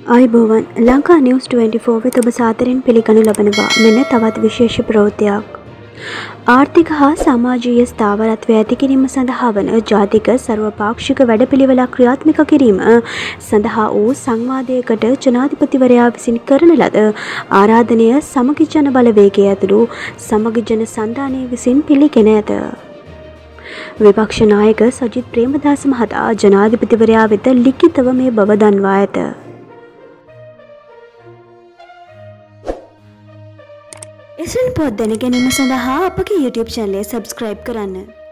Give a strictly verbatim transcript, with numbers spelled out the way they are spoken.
ආයුබෝවන් Lanka news twenty for වෙත ඔබ සාදරයෙන් පිළිගනු ලබනවා. මෙන්න තවත් විශේෂ ප්‍රවෘත්තියක්. ආර්ථික හා සමාජීය ස්ථාවරත්වය ඇති කිරීම සඳහා වන ජාතික සර්වපාක්ෂික වැඩපිළිවෙලක් ක්‍රියාත්මක කිරීම සඳහා වූ සංවාදයකට ජනාධිපතිවරයා විසින් කරන ලද ආරාධනය සමගි ජන බලවේගය ඇතුළු සමගි ජන සන්ධානය විසින් පිළිගෙන ඇත. විපක්ෂ නායක සජිත් ප්‍රේමදාස මහතා ජනාධිපතිවරයා වෙත ලිඛිතව මේ බව දන්වා ඇත. එසැනි පොත් දැන ගැනීම සඳහා අපගේ YouTube channel එක subscribe කරන්න.